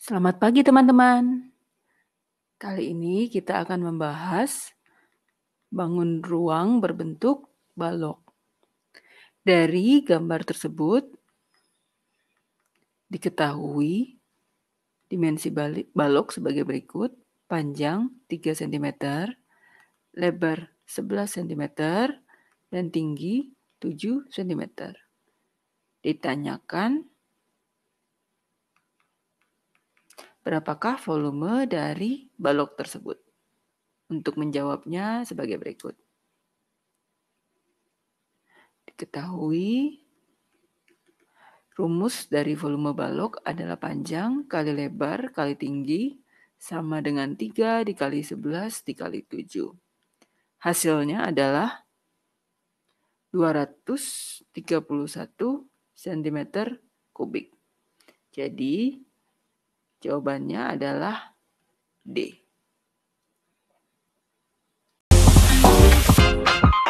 Selamat pagi teman-teman. Kali ini kita akan membahas bangun ruang berbentuk balok. Dari gambar tersebut diketahui dimensi balok sebagai berikut: panjang 3 cm, lebar 11 cm, dan tinggi 7 cm. Ditanyakan berapakah volume dari balok tersebut? Untuk menjawabnya sebagai berikut. Diketahui rumus dari volume balok adalah panjang kali lebar kali tinggi sama dengan 3 dikali 11 dikali 7. Hasilnya adalah 231 cm kubik. Jadi jawabannya adalah D.